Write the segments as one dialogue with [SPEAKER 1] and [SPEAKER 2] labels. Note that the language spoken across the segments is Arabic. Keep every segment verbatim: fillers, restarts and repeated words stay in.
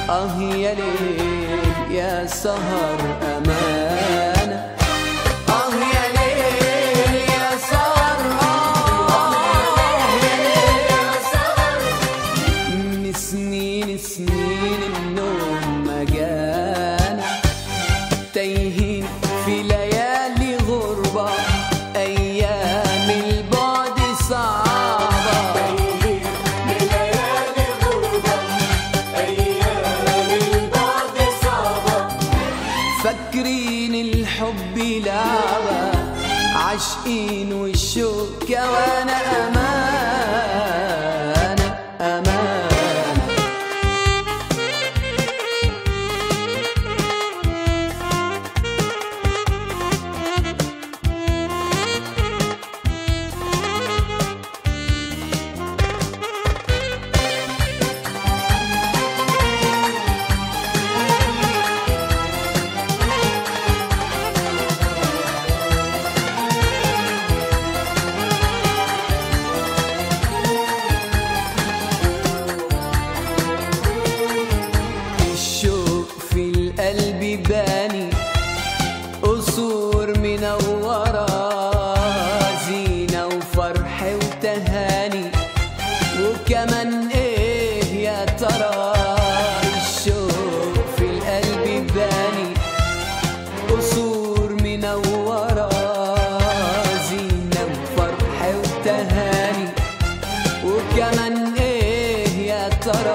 [SPEAKER 1] آه يا ليل يا سهر أمانة، آه يا ليل يا سهر، آه يا ليل يا سهر. من سنين سنين النوم ما جانا، تايهين في ليالي غربة، أيام البعد صعبة،
[SPEAKER 2] تايهين في ليالي غربة، أيام البعد صعبة.
[SPEAKER 1] فاكرين الحب لعبة، عاشقين والشوق كوانا أمانة أمانة. قلبي باني قصور منورة، زينة وفرح وتهاني، وكمان ايه يا ترى. الشوق في القلب باني قصور منورة، زينة وفرح وتهاني، وكمان ايه يا ترى.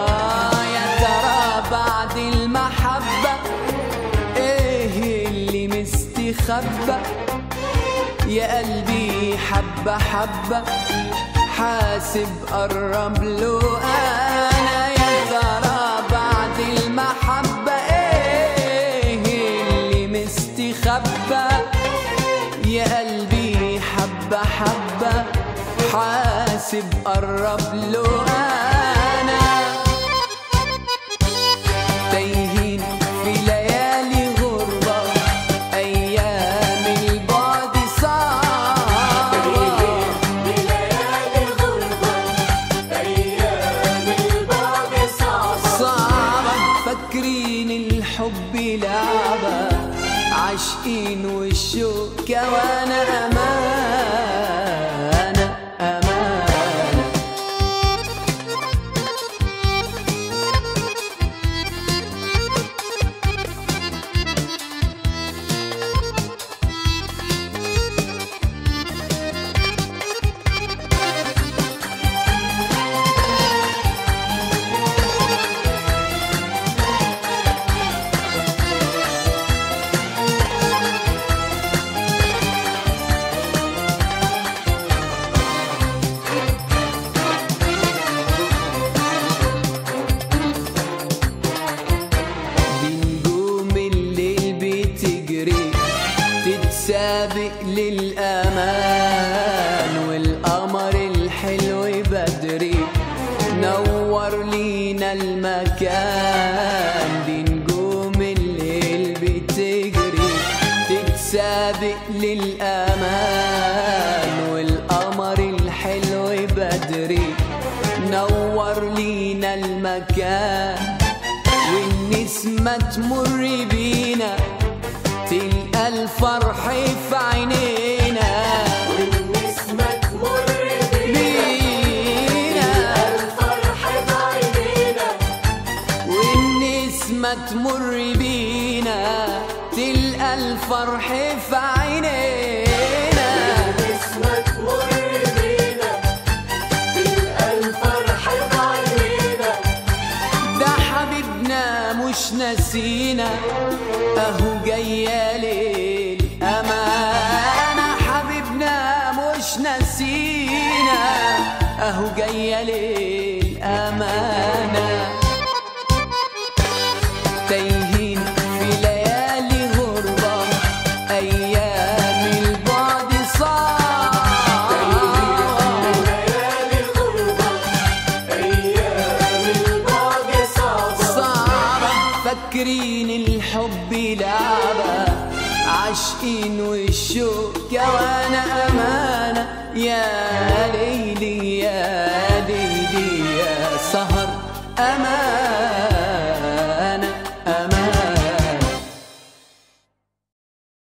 [SPEAKER 1] بعد المحبة ايه اللي مستخبى، يا قلبي حبة حبة حاسب قرب له انا. يا ترى بعد المحبة ايه اللي مستخبى، يا قلبي حبة حبة حاسب قرب له انا. تايهين في ليالي غربة، أيام البعد صعبة،
[SPEAKER 2] تايهين في ليالي غربة، أيام البعد صعبة
[SPEAKER 1] صعبة. فاكرين الحب لعبة، عاشقين والشوق كوانا أمانة أمانة. تتسابق للأمان، والقمر الحلو بدري نور لينا المكان. دي نجوم الليل بتجري تتسابق للأمان، والقمر الحلو بدري نور لينا المكان. والنسمة تمر بينا تلقى الفرح في عينينا،
[SPEAKER 2] والنسمة تمر بينا تلقى الفرح في عينينا،
[SPEAKER 1] والنسمة تمر بينا تلقى الفرح في عينينا.
[SPEAKER 2] والنسمة تمر بينا تلقى الفرح في عينينا.
[SPEAKER 1] ده حبيبنا مش ناسينا، اهو جاية ليل أمانة. حبيبنا مش ناسينا، اهو جاية ليل أمانة. تايهين في ليالي غربة، أيام البعد صعبة،
[SPEAKER 2] تايهين في ليالي غربة، أيام البعد صعبة
[SPEAKER 1] صعبة. فاكرين الحب لعبة، عاشقين والشوق كوانا أمانة. يا ليلي يا ليلي يا سهر أمانة.